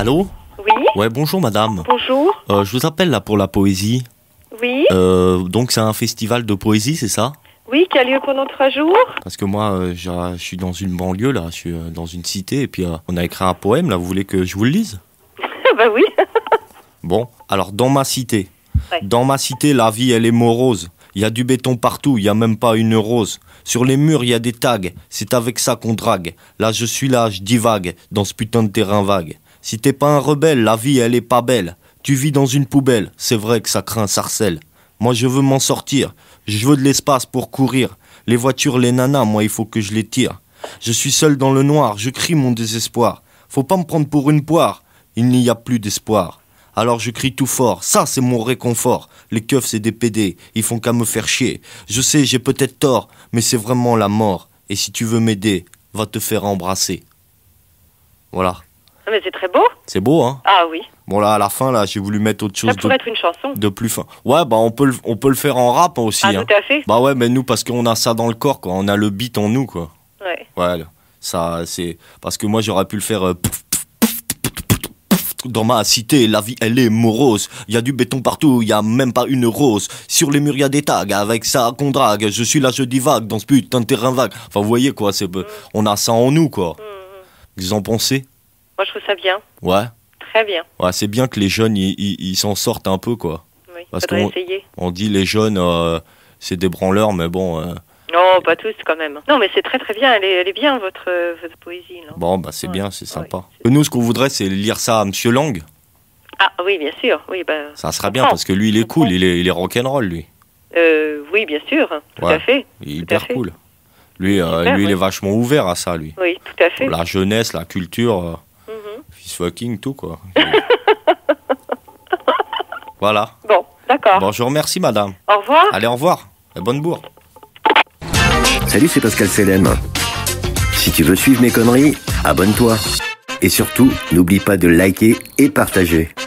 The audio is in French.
Allô? Oui. Ouais, bonjour madame. Bonjour. Je vous appelle là pour la poésie. Oui. Donc c'est un festival de poésie, c'est ça? Oui, qui a lieu pendant 3 jours. Parce que moi, je suis dans une banlieue là, je suis dans une cité et puis on a écrit un poème là, vous voulez que je vous le lise? Bah oui. Bon, alors dans ma cité. Ouais. Dans ma cité, la vie elle est morose. Il y a du béton partout, il y a même pas une rose. Sur les murs, il y a des tags, c'est avec ça qu'on drague. Là, je suis là, je divague, dans ce putain de terrain vague. Si t'es pas un rebelle, la vie, elle est pas belle. Tu vis dans une poubelle, c'est vrai que ça craint, sarcelle. Moi, je veux m'en sortir, je veux de l'espace pour courir. Les voitures, les nanas, moi, il faut que je les tire. Je suis seul dans le noir, je crie mon désespoir. Faut pas me prendre pour une poire, il n'y a plus d'espoir. Alors je crie tout fort, ça c'est mon réconfort. Les keufs c'est des PD, ils font qu'à me faire chier. Je sais, j'ai peut-être tort, mais c'est vraiment la mort. Et si tu veux m'aider, va te faire embrasser. Voilà. Ah, mais c'est très beau. C'est beau, hein? Ah oui. Bon là, à la fin, là, j'ai voulu mettre autre chose Ça pourrait être une chanson. de plus fin. Ouais, bah on peut le faire en rap aussi. Ah, hein. tout à fait. Bah ouais, mais nous, parce qu'on a ça dans le corps, quoi. On a le beat en nous, quoi. Ouais. Ouais, ça, c'est... Parce que moi, j'aurais pu le faire... Dans ma cité, la vie, elle est morose. Il y a du béton partout, il y a même pas une rose. Sur les murs, il y a des tags, avec ça qu'on drague. Je suis là, je divague, dans ce putain de terrain vague. Enfin, vous voyez, quoi, on a ça en nous, quoi. Vous en pensez? Moi, je trouve ça bien. Ouais. Très bien. Ouais, c'est bien que les jeunes, ils s'en sortent un peu, quoi. Oui, Parce faudrait qu'on essayer. on dit les jeunes, c'est des branleurs, mais bon... Non, pas tous quand même. Non, mais c'est très très bien. Elle est bien votre poésie. Non Bon, bah c'est Ouais. bien, c'est sympa. Ouais. Nous, ce qu'on voudrait, c'est lire ça à Monsieur Lang. Ah oui, bien sûr. Oui, ben. Ça serait bien, parce que lui, il est cool, il est rock'n'roll, lui. Oui, bien sûr. Tout Ouais. à fait. Il est Tout à hyper fait. cool. Lui, Super, lui il ouais. est vachement ouvert à ça, lui. Oui, tout à fait. La jeunesse, la culture, Mhm. fils fucking, tout, quoi. Voilà. Bon, d'accord. Bon, je vous remercie, madame. Au revoir. Allez, au revoir. Et bonne bourre. Salut, c'est Pascal Selem. Si tu veux suivre mes conneries, abonne-toi. Et surtout, n'oublie pas de liker et partager.